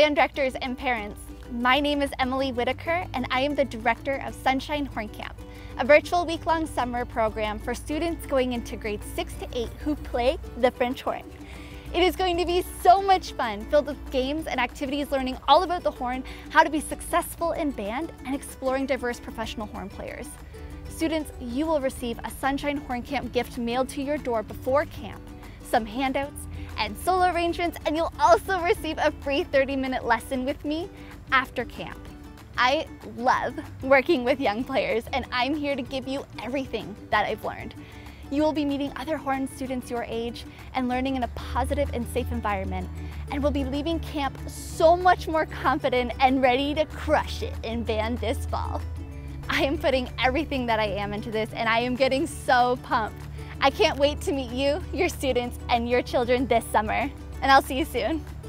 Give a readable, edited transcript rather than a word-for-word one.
band directors and parents. My name is Emily Whitaker, and I am the director of Sunshine Horn Camp, a virtual week-long summer program for students going into grades 6 to 8 who play the French horn. It is going to be so much fun, filled with games and activities learning all about the horn, how to be successful in band, and exploring diverse professional horn players. Students, you will receive a Sunshine Horn Camp gift mailed to your door before camp, some handouts, and solo arrangements, and you'll also receive a free 30-minute lesson with me after camp. I love working with young players, and I'm here to give you everything that I've learned. You will be meeting other horn students your age and learning in a positive and safe environment, and will be leaving camp so much more confident and ready to crush it in band this fall. I am putting everything that I am into this, and I am getting so pumped. I can't wait to meet you, your students, and your children this summer, and I'll see you soon.